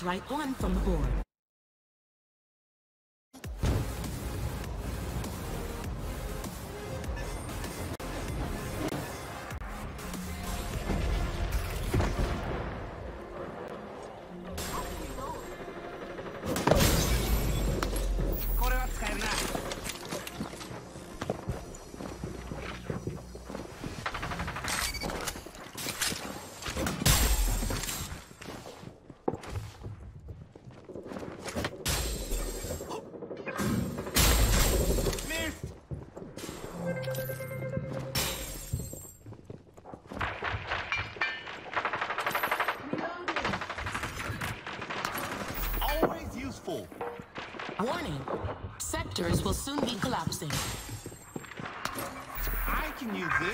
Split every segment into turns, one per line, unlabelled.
strike one from the board. Warning, sectors will soon be collapsing.
I can use this.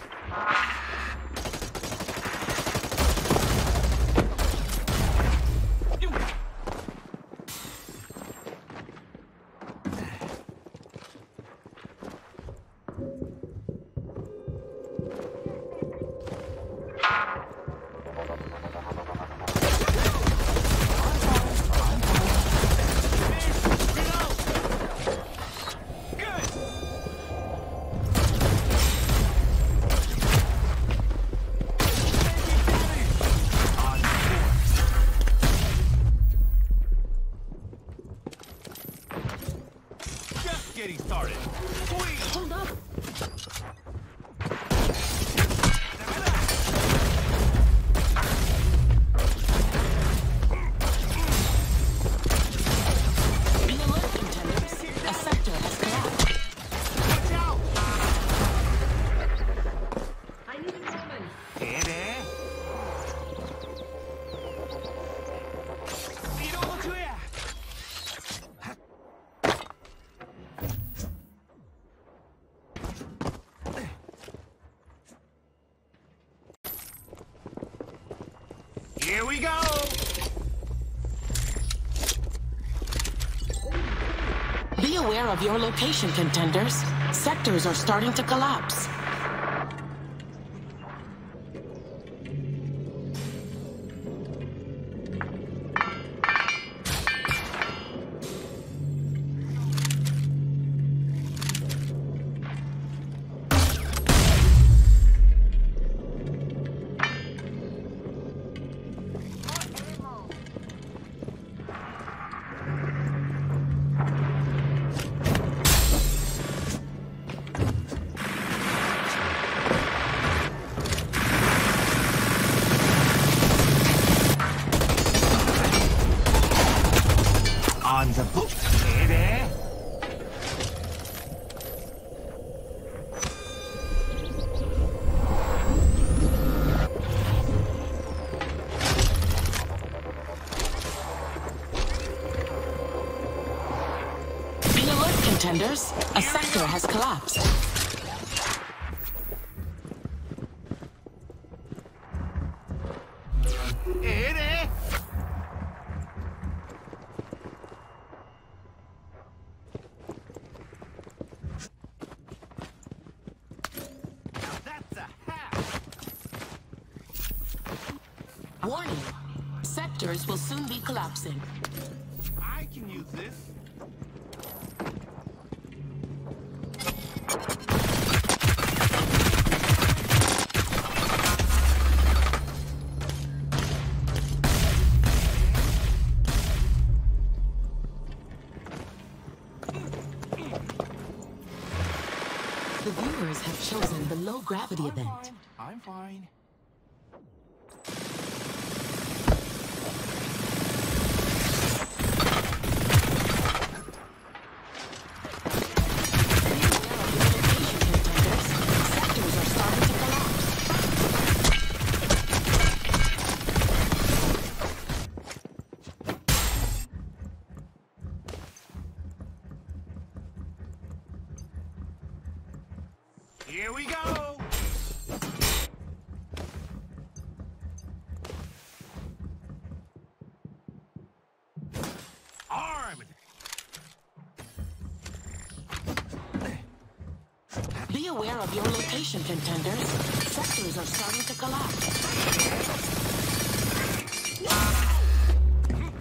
Getting started. Sweet.
Hold up. Be alert, contenders. A sector has collapsed.
Watch out!
I need a moment.
Hey there. Here we go!
Be aware of your location, contenders. Sectors are starting to collapse.
On the book. Hey there.
Be alert, contenders. A sector has collapsed.
Hey there.
Warning, sectors will soon be collapsing.
I can use this.
The viewers have chosen the low-gravity event.
I'm fine. Here we go! Armed!
Be aware of your location, contenders. Sectors are starting to collapse.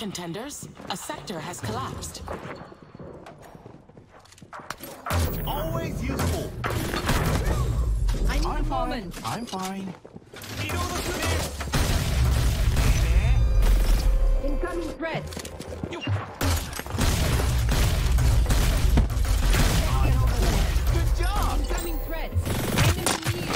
contenders. A sector has collapsed.
Always useful.
I need a
I'm fine.
moment.
I'm fine.
Incoming threats.
Good job.
Incoming threats. Enemy near.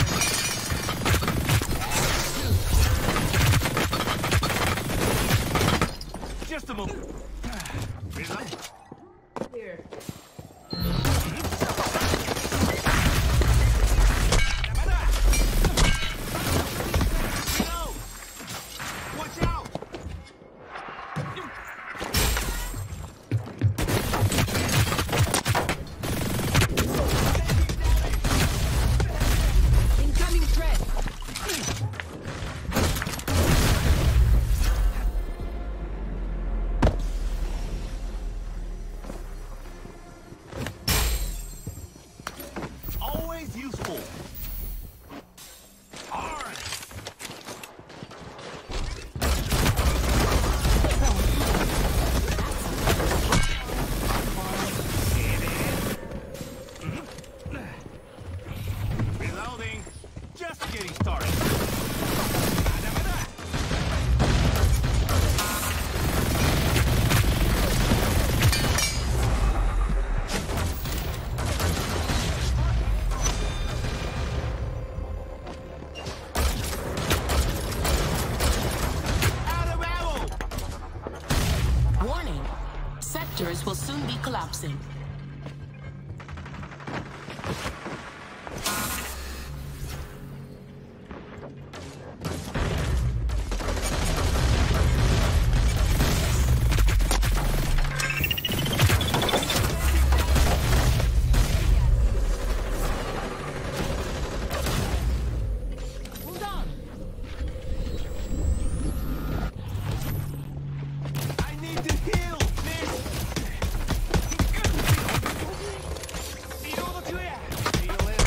Just a moment. Relax.
Here.
Watch out!
Incoming threats.
Always useful. Alright. Reloading. Just getting started. Out of ammo!
Warning. Sectors will soon be collapsing.
Hold on.
I need to heal, miss! Feel it.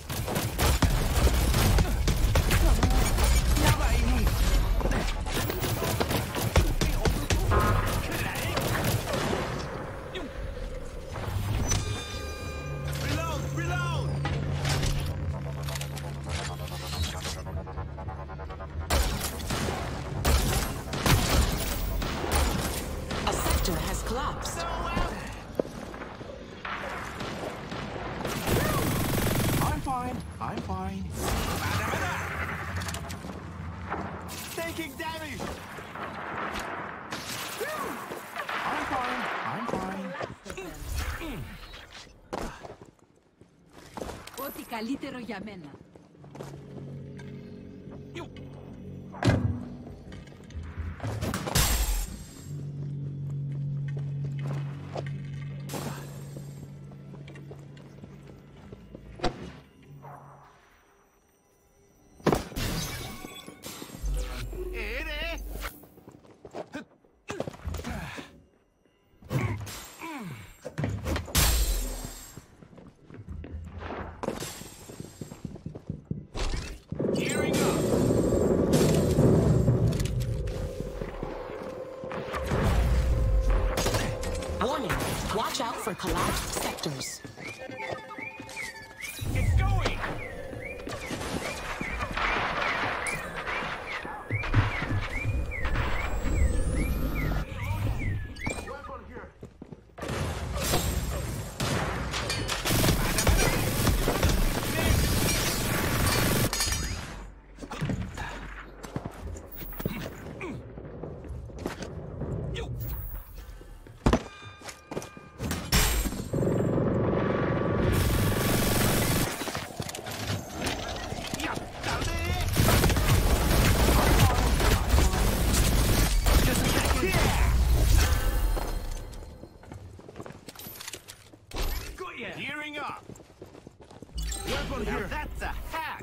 Reload! Reload!
A sector has collapsed.
I'm fine. I'm fine. Taking damage. I'm fine. I'm fine.
Ό,τι καλύτερο για μένα.
Gearing up.
Warning. Watch out for collapsed sectors.
Get going. Weapon here. Gearing up. Weapon here. That's a hack.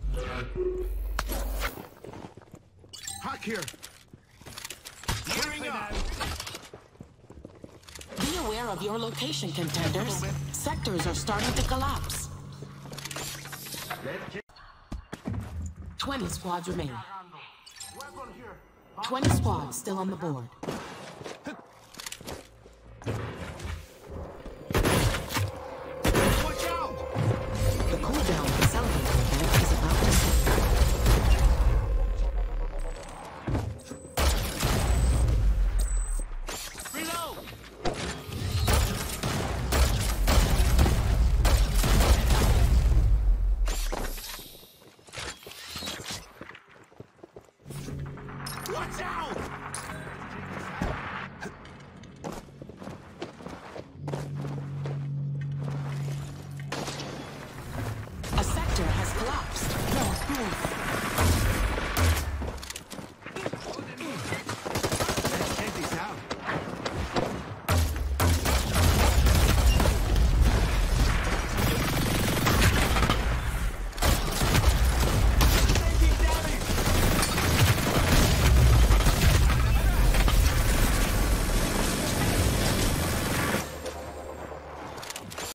Hack here. Gearing up.
Be aware of your location, contenders. Sectors are starting to collapse. 20 squads remain.
Weapon here.
20 squads still on the board. Move!